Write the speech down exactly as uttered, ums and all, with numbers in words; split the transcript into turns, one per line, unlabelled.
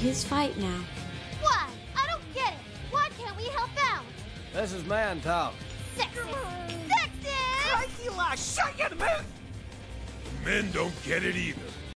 his fight now.
Why? I don't get it. Why can't we help out?
This is man talk.
Sexist! Sexist!
Crikey, La, shut your mouth!
Men don't get it either.